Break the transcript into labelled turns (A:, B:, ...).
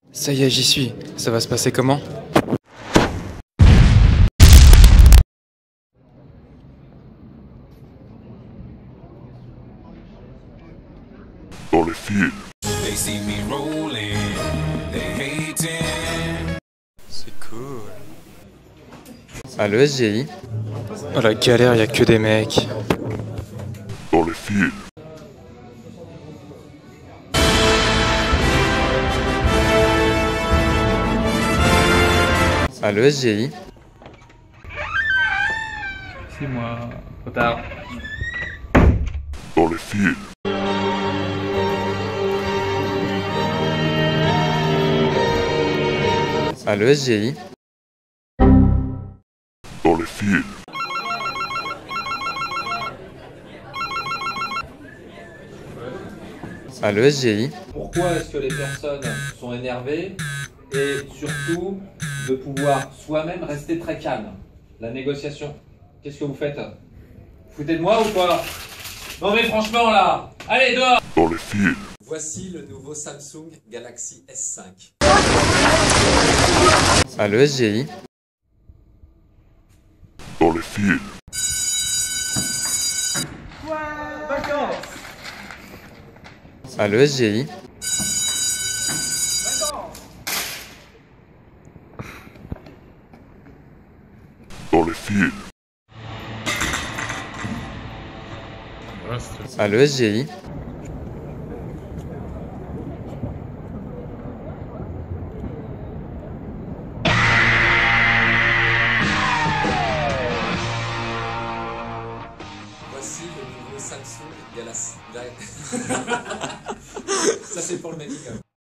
A: Ça y est, j'y suis. Ça va se passer comment?
B: Dans les films.
C: They see me rolling, they hating.
A: C'est cool. À l'ESGI. Oh la galère, y a que des mecs.
B: Dans les films.
A: À l'ESGI.
D: C'est moi. Trop tard.
B: Dans les films.
A: À l'ESGI.
B: Dans les films.
A: À l'ESGI.
E: Pourquoi est-ce que les personnes sont énervées et surtout de pouvoir soi-même rester très calme. La négociation. Qu'est-ce que vous faites? Foutez de moi ou quoi? Non mais franchement là, allez dehors!
B: Dans les films.
F: Voici le nouveau Samsung Galaxy S5.
A: À l'ESGI.
B: Dans les films.
A: À l'ESGI.
B: Dans les films.
A: À l'ESGI.
F: Voici le nouveau Samsung Galaxy. Ça c'est pour le médicament.